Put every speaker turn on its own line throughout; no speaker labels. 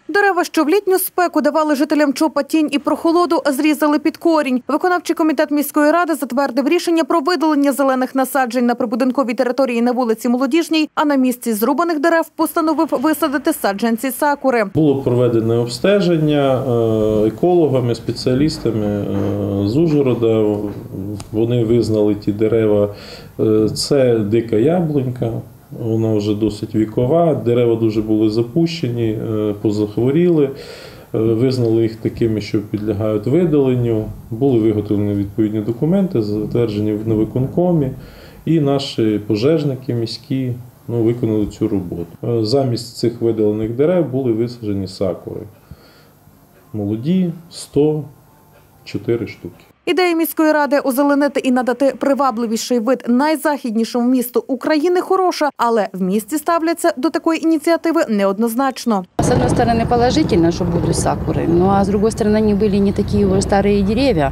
Дерева, що в літню спеку давали жителям ЧОПа тінь і прохолоду, зрізали під корінь. Виконавчий комітет міської ради затвердив рішення про видалення зелених насаджень на прибудинковій території на вулиці Молодіжній, а на місці зрубаних дерев постановив висадити саджанці сакури.
Було проведене обстеження екологами, спеціалістами з Ужгорода. Вони визнали ті дерева. Це дика яблунька. Вона вже досить вікова, дерева дуже були запущені, позахворіли, визнали їх такими, що підлягають видаленню. Були виготовлені відповідні документи, затверджені на виконкомі, і наші пожежники міські виконали цю роботу. Замість цих видалених дерев були висаджені сакури. Молоді, 104 штуки.
Ідея міської ради озеленити і надати привабливіший вид найзахіднішому місту України хороша, але в місті ставляться до такої ініціативи неоднозначно.
С одной стороны положительно, что будут сакуры, а с другой стороны они были не такие уже старые деревья.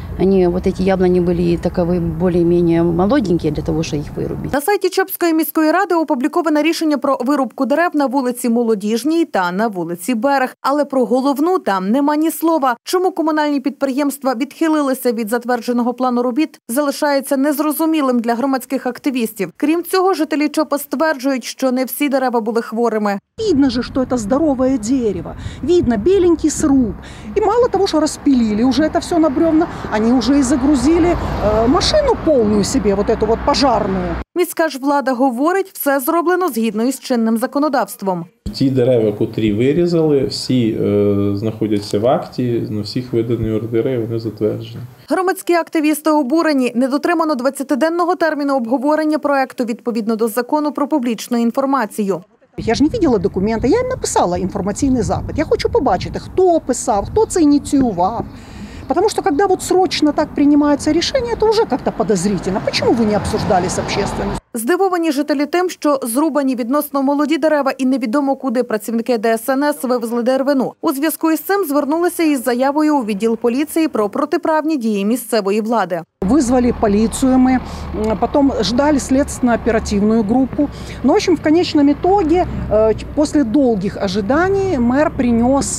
Эти яблони были таковы более-менее молоденькие для того, чтобы их вырубить.
На сайті Чопської міської ради опубліковане рішення про вирубку дерев на вулиці Молодіжній та на вулиці Берег. Але про головну там нема ні слова. Чому комунальні підприємства відхилилися від затвердженого плану робіт, залишається незрозумілим для громадських активістів. Крім цього, жителі Чопа стверджують, що не всі дерева були хворими.
Видно же, что это здоровое дерево. Видно беленький сруб. И мало того, что распилили уже это все на бревна, они уже и загрузили машину полную себе, вот эту вот пожарную.
Міська ж влада говорить, все зроблено згідно із чинним законодавством.
Ті дерева, котрі вирізали, всі знаходяться в акті, на всіх видані ордери, вони затверджені.
Громадські активісти обурені. Не дотримано 20-денного терміну обговорення проекту відповідно до закону про публічну інформацію.
Я ж не бачила документи, я їм написала інформаційний запит. Я хочу побачити, хто писав, хто це ініціював. Потому что когда вот срочно так принимается решение, это уже как-то подозрительно. Почему вы не обсуждали с общественностью?
Здивовані жителі тим, що зрубані відносно молоді дерева і невідомо куди працівники ДСНС вивезли деревину. У зв'язку із цим звернулися із заявою у відділ поліції про протиправні дії місцевої влади.
Вызвали полицию мы, потом ждали следственно-оперативную группу. Но, в общем, в конечном итоге, после долгих ожиданий, мэр принес,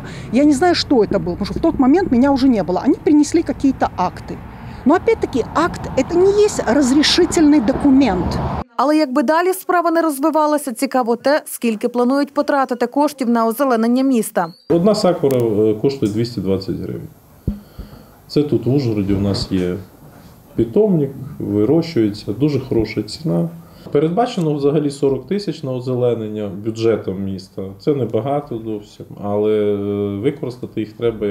я не знаю, что это было, потому что в тот момент меня уже не было. Они принесли какие-то акты. Но опять-таки акт – это не есть разрешительный документ.
Але якби далі справа не розвивалася, цікаво те, скільки планують потратити коштів на озеленення міста.
Одна сакура коштує 220 гривень. Це тут в Ужгороді у нас є питомник, вирощується, дуже хороша ціна. Передбачено взагалі 40 тисяч на озеленення бюджетом міста. Це небагато зовсім, але використати їх треба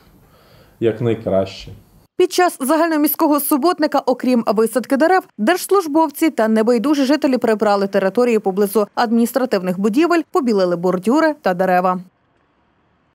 як найкраще.
Під час загальноміського суботника, окрім висадки дерев, держслужбовці та небайдужі жителі прибрали території поблизу адміністративних будівель, побілили бордюри та дерева.